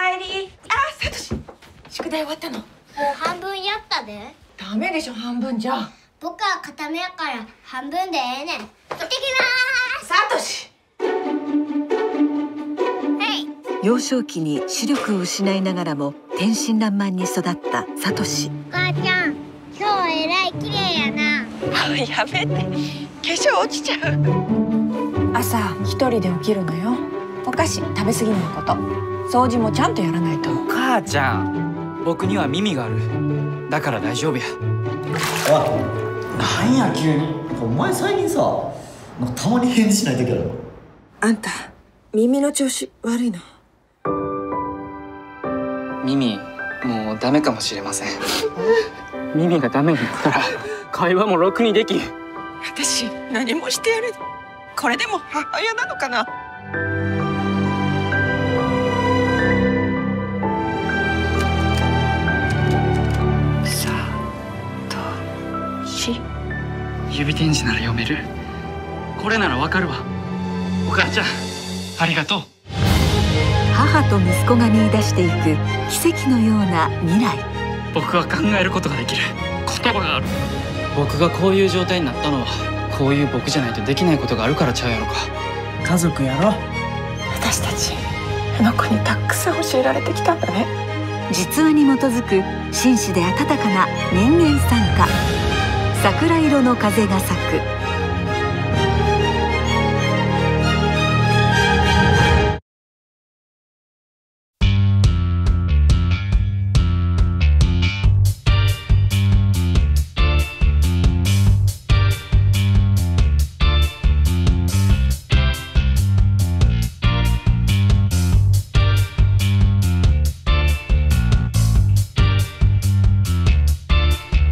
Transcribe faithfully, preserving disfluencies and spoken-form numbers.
帰り。あ、サトシ、宿題終わったの？もう半分やったで。 ダメでしょ、半分じゃ。 僕は固めやから半分でええねん。行ってきまーす。 サトシ。 幼少期に視力を失いながらも天真爛漫に育ったサトシ。 お母ちゃん、今日えらい綺麗やな。 やめて、化粧落ちちゃう。朝一人で起きるのよ。お菓子食べ過ぎないこと、掃除もちゃんとやらないと。 お母ちゃん、僕には耳がある。だから大丈夫や。 あ、なんや急に。お前最近さ、なんかたまに返事しないときあるの。 あんた耳の調子悪いの？ 耳、もうダメかもしれません。耳がダメになったら会話もろくにできん。 私何もしてやる。これでも母親なのかな。 さとし、指点字なら読める。これならわかるわ。お母ちゃん、ありがとう。 母と息子が見出していく奇跡のような未来。 僕は考えることができる。言葉がある。僕がこういう状態になったのは、こういう僕じゃないとできないことがあるからちゃうやろか。 家族やろ。 私たちあの子にたくさん教えられてきたんだね。 実話に基づく真摯で温かな人間参加。桜色の風が咲く。